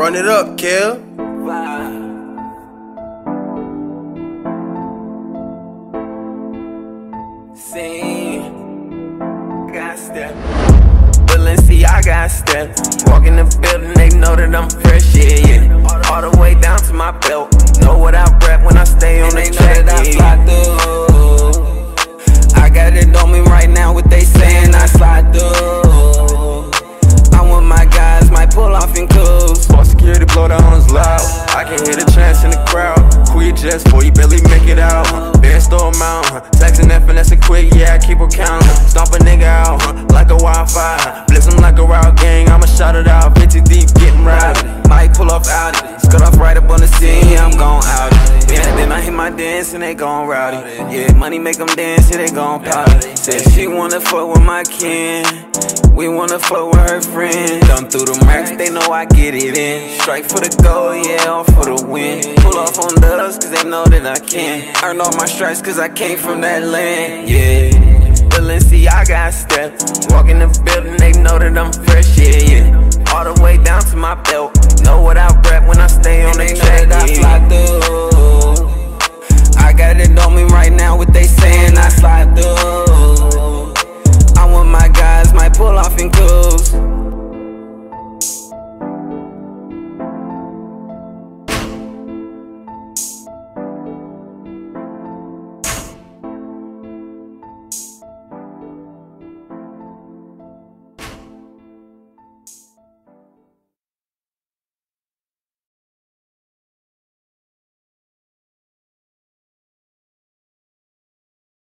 Run it up, Kel. Got step. See, I got steps. Walk in the building, they know that I'm fresh, yeah. All the way down to my belt. Know what I rap when I stay on the track, I fly through. I got it on me right now, what they saying, I slide through. I'm with my guys, might pull off in cools. All security blowdowns loud. I can hear the chants in the crowd. Quit just for you barely make it out. Band store amount, texting and finessing quick, yeah, I keep a count. Stomp a nigga out like a wildfire. Blitz him like a route gang, I'ma shout it out. 50 deep, getting rowdy. Might pull off out it. Skirt off right up on the scene, yeah, I'm gon' out it. Yeah, then I hit my dance and they gon' rowdy. Yeah, money make them dance, yeah, they gon' pout it. Said she wanna fuck with my kin. We wanna fuck with her friends. Done through the racks, they know I get it in. Strike for the goal, yeah, all for the win. Pull off on dubs, cause they know that I can. Earn all my stripes, cause I came from that land, yeah. See, I got steps. Walk in the building, they know that I'm fresh, yeah. All the way down to my belt. Know what I rap when I stay on the track, I fly through. I got it on me right now with